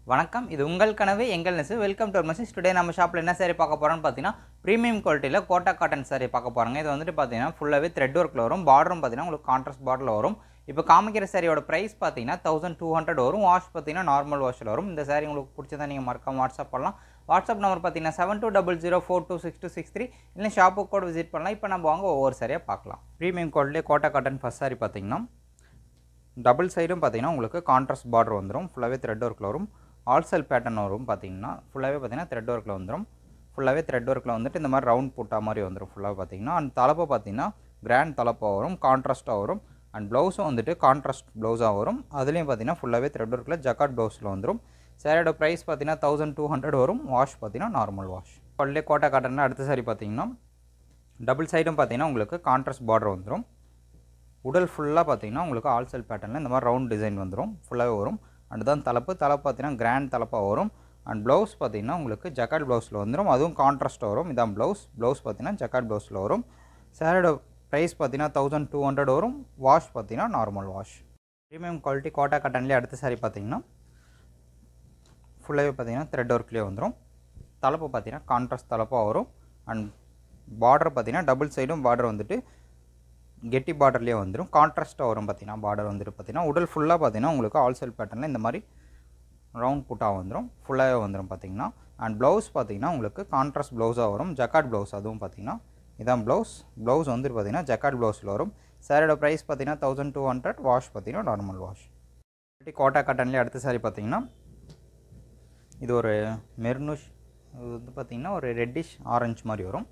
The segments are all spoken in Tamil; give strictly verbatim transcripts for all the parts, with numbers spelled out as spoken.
வணக்கம் இது உங்கள் கனவு எங்கள் நெசவு வெல்கம் டு மெசேஜ் டுடே நம்ம ஷாப்பில் என்ன சாரி பார்க்க போகிறோம்னு பார்த்தீங்கன்னா ப்ரீமியம் குவாலிட்டியில் கோட்டா காட்டன் சாரி பார்க்க போகிறாங்க. இது வந்துட்டு பார்த்தீங்கன்னா ஃபுல்லாகவே த்ரெட் ஒர்க்கில் வரும். பார்டரும் பார்த்தீங்கன்னா உங்களுக்கு கான்ட்ராஸ்ட் பார்டரில் வரும். இப்போ காமிக்கிற சாரியோட ப்ரைஸ் பார்த்தீங்கன்னா தௌசண்ட் டூ ஹண்ட்ரட் வரும். வாஷ் பார்த்தீங்கன்னா நார்மல் வாஷில் வரும். இந்த சாரி உங்களுக்கு பிடிச்சதா நீங்கள் மறக்காம வாட்ஸ்அப் பண்ணலாம். வாட்ஸ்அப் நம்பர் பார்த்தீங்கன்னா seven two double zero four two six two six three இல்லை ஷாப்புக்கு கூட விசிட் பண்ணலாம். இப்போ நம்ம வாங்க ஒவ்வொரு சாரியாக பார்க்கலாம். ப்ரீமியம் குவாலிட்டியில் கோட்டா காட்டன் ஃபஸ்ட் சாரி பார்த்தீங்கன்னா டபுள் சைடும் பார்த்தீங்கன்னா உங்களுக்கு கான்ட்ராஸ்ட் பார்டர் வந்துடும். ஃபுல்லாகவே த்ரெட் ஒர்க்கில் வரும். ஆல்சல் பேட்டர்ன் வரும். பார்த்தீங்கன்னா ஃபுல்லாகவே பார்த்தீங்கன்னா த்ரெட் ஒர்க்கில் வந்துடும். ஃபுல்லாகவே த்ரெட் ஒர்க்கில் வந்துட்டு இந்த மாதிரி ரவுண்ட் புட்டா மாதிரி வந்துடும். ஃபுல்லாக பார்த்தீங்கன்னா அண்ட் தலைப்பை பார்த்தீங்கன்னா கிராண்ட் தலைப்பாக வரும். கான்ட்ராஸ்ட்டாக வரும். அண்ட் ப்ளவுஸும் வந்துட்டு கான்ட்ராஸ்ட் ப்ளவுஸாக வரும். அதுலேயும் பார்த்தீங்கன்னா ஃபுல்லாகவே த்ரெட் ஒர்க்கில் ஜக்காட் ப்ளவுஸில் வந்துடும். சாரியோட ப்ரைஸ் பார்த்தீங்கன்னா தௌசண்ட் டூ ஹண்ட்ரட் வரும். வாஷ் பார்த்தீங்கன்னா நார்மல் வாஷ். பல்லே கோட்டா காட்டன் அடுத்த சாரி பார்த்தீங்கன்னா டபுள் சைடும் பார்த்தீங்கன்னா உங்களுக்கு கான்ட்ராஸ்ட் பார்டர் வந்துடும். உடல் ஃபுல்லாக பார்த்தீங்கன்னா உங்களுக்கு ஆல்சல் பேட்டர்னில் இந்த மாதிரி ரவுண்ட் டிசைன் வந்துடும். ஃபுல்லாகவே வரும். அண்ட் தான் தலைப்பு தலைப்பு பார்த்தீங்கன்னா கிராண்ட் தலைப்பாக வரும். அண்ட் ப்ளவுஸ் பார்த்தீங்கன்னா உங்களுக்கு ஜக்காட் ப்ளவுஸில் வந்துடும். அதுவும் கான்ட்ராஸ்ட்டாக வரும். இதான் ப்ளவுஸ் ப்ளவுஸ் பார்த்தீங்கன்னா ஜக்காட் ப்ளவுஸில் வரும். சாரியோட ப்ரைஸ் பார்த்தீங்கன்னா தௌசண்ட் டூ ஹண்ட்ரட் வரும். வாஷ் பார்த்தீங்கன்னா normal wash. Premium quality Kota காட்டன்லேயே அடுத்த சாரி பார்த்தீங்கன்னா ஃபுல்லாகவே பார்த்தீங்கன்னா த்ரெட் ஒர்க்லேயே வந்துடும். தலைப்பு பார்த்தீங்கன்னா கான்ட்ராஸ்ட் தலைப்பாக வரும். அண்ட் பார்டர் பார்த்தீங்கன்னா டபுள் சைடும் பார்டர் வந்துட்டு கெட்டி பார்டர்லேயே வந்துடும். கான்ட்ராஸ்ட்டாக வரும். பார்த்தீங்கன்னா பார்டர் வந்துட்டு பார்த்தீங்கன்னா உடல் ஃபுல்லாக பார்த்தீங்கன்னா உங்களுக்கு ஆல்சல் பேட்டர்னில் இந்த மாதிரி ரவுண்ட் புட்டாக வந்துடும். ஃபுல்லாகவே வந்துடும் பார்த்தீங்கன்னா. அண்ட் ப்ளவுஸ் பார்த்தீங்கன்னா உங்களுக்கு கான்ட்ராஸ்ட் ப்ளவுஸாக வரும். ஜக்காட் ப்ளவுஸ் அதுவும் பார்த்தீங்கன்னா இதான் ப்ளவுஸ் ப்ளவுஸ் வந்துட்டு பார்த்தீங்கன்னா ஜக்காட் ப்ளவுஸில் வரும். சாரியோட ப்ரைஸ் பார்த்தீங்கன்னா தௌசண்ட் டூ ஹண்ட்ரட். வாஷ் பார்த்தீங்கன்னா நார்மல் வாஷ். கோட்டா காட்டன்லேயே அடுத்த சாரி பார்த்தீங்கன்னா இது ஒரு மெர்னூஷ் இது வந்து பார்த்தீங்கன்னா ஒரு ரெட்டிஷ் ஆரஞ்சு மாதிரி வரும்.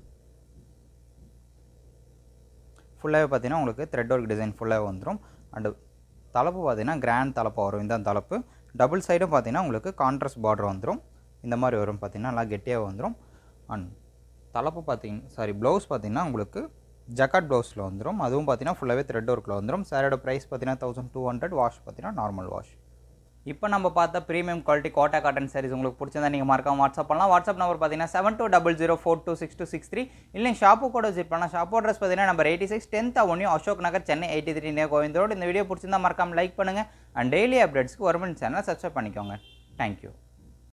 ஃபுல்லாகவே பார்த்தீங்கன்னா உங்களுக்கு த்ரெட் ஒர்க் டிசைன் ஃபுல்லாகவே வந்துடும். அண்டு தலைப்பு பார்த்தீங்கன்னா கிராண்ட் தலைப்பாக வரும். இந்த தலைப்பு டபுள் சைடும் பார்த்தீங்கன்னா உங்களுக்கு கான்ட்ராஸ்ட் பார்டர் வந்துடும். இந்த மாதிரி வரும். பார்த்தீங்கன்னா நல்லா கெட்டியாக வந்துடும். அண்ட் தலைப்பு பார்த்தீங்கன்னா சாரி ப்ளவுஸ் பார்த்தீங்கன்னா உங்களுக்கு ஜக்காட் ப்ளவுஸில் வந்துடும். அதுவும் பார்த்தீங்கன்னா ஃபுல்லாகவே த்ரெட் ஒர்க்கில் வந்துடும். சாரியோட ப்ரைஸ் பார்த்தீங்கன்னா தௌசண்ட் டூ ஹண்ட்ரட். வாஷ் பார்த்தீங்கன்னா நார்மல் வாஷ். இப்போ நம்ம பார்த்த premium quality Kota cotton saris உங்களுக்கு பிடிச்சிருந்தா நீங்கள் மறக்காம வாட்ஸ்அப் பண்ணலாம். வாட்ஸ்அப் நம்பர் பார்த்தீங்கன்னா seven two double zero four two six two six three இல்லை ஷாப்பு கூட விசிட் பண்ணலாம். ஷாப்போ அட்ரஸ் பார்த்தீங்கன்னா number eighty six tenth avenue Ashok Nagar Chennai eighty three near கோவிந்தரோடு. இந்த வீடியோ பிடிச்சிருந்தா மறக்காம லைக் பண்ணுங்கள். அண்ட் டெய்லி அப்டேட்ஸ்க்கு வர்மன் சேனல் சப்ஸ்கிரைப் பண்ணிக்கோங்க. தேங்க்யூ.